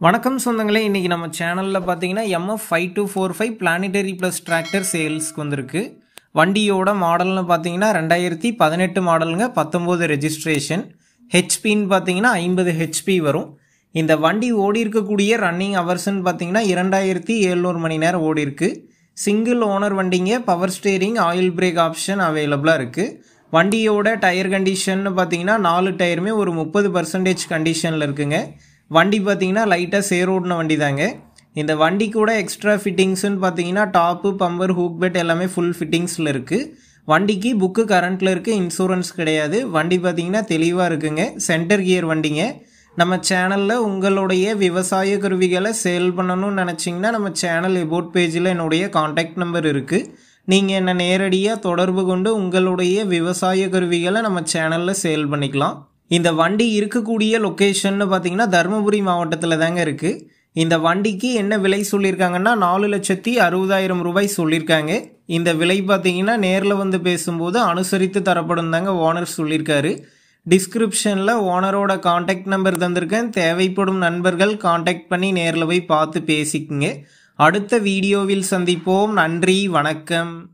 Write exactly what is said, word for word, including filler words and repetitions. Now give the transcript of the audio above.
வணக்கம் சொந்தங்களே, இன்னைக்கு நம்ம சேனல்ல பாத்தீங்கன்னா M F five two four five planetary plus tractor சேல்ஸ்க்கு வந்திருக்கு. வண்டியோட மாடல்னு பாத்தீங்கன்னா ரெண்டாயிரத்தி பதினெட்டு மாடலுங்க, பத்தொன்பது ரெஜிஸ்ட்ரேஷன். ஹெச்பின்னு பாத்தீங்கன்னா ஐம்பது ஹெச்பி வரும். இந்த வண்டி ஓடி இருக்கக்கூடிய ரன்னிங் ஹவர்ஸ்ன்னு பாத்தீங்கன்னா இரண்டாயிரத்தி எழுநூறு மணி நேரம் ஓடி இருக்கு. சிங்கிள் ஓனர் வண்டிங்க, power steering, oil brake option அவைலபிளா இருக்கு. வண்டியோட டயர் கண்டிஷன் பாத்தீங்கன்னா நாலு டயருமே ஒரு முப்பது பர்சன்டேஜ் கண்டிஷன்ல இருக்குங்க. வண்டி பார்த்தீங்கன்னா லைட்டாக சேரோடின வண்டி தாங்க. இந்த வண்டி கூட எக்ஸ்ட்ரா ஃபிட்டிங்ஸ்ன்னு பார்த்தீங்கன்னா டாப்பு, பம்பர், ஹூக் பெட் எல்லாமே ஃபுல் ஃபிட்டிங்ஸில் இருக்குது. வண்டிக்கு புக்கு கரண்ட்டில் இருக்குது, இன்சூரன்ஸ் கிடையாது. வண்டி பார்த்தீங்கன்னா தெளிவாக இருக்குங்க. சென்டர் கியர் வண்டிங்க. நம்ம சேனலில் உங்களுடைய விவசாய கருவிகளை சேல் பண்ணணும்னு நினச்சிங்கன்னா நம்ம சேனல் எபோட் பேஜில் என்னுடைய காண்டாக்ட் நம்பர் இருக்குது. நீங்கள் என்னை நேரடியாக தொடர்பு கொண்டு உங்களுடைய விவசாய கருவிகளை நம்ம சேனலில் சேல் பண்ணிக்கலாம். இந்த வண்டி இருக்கக்கூடிய லொக்கேஷன்னு பார்த்தீங்கன்னா தருமபுரி மாவட்டத்தில் தாங்க இருக்குது. இந்த வண்டிக்கு என்ன விலை சொல்லியிருக்காங்கன்னா நாலு லட்சத்தி அறுபதாயிரம் ரூபாய் சொல்லியிருக்காங்க. இந்த விலை பார்த்தீங்கன்னா நேரில் வந்து பேசும்போது அனுசரித்து தரப்படும் தாங்க ஓனர் சொல்லியிருக்காரு. டிஸ்கிரிப்ஷனில் ஓனரோட காண்டாக்ட் நம்பர் தந்திருக்கேன். தேவைப்படும் நண்பர்கள் காண்டாக்ட் பண்ணி நேரில் போய் பார்த்து பேசிக்குங்க. அடுத்த வீடியோவில் சந்திப்போம். நன்றி, வணக்கம்.